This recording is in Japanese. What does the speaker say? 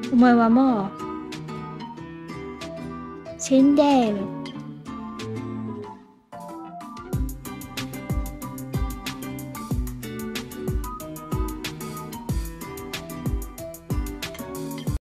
お前はもう死んでいる。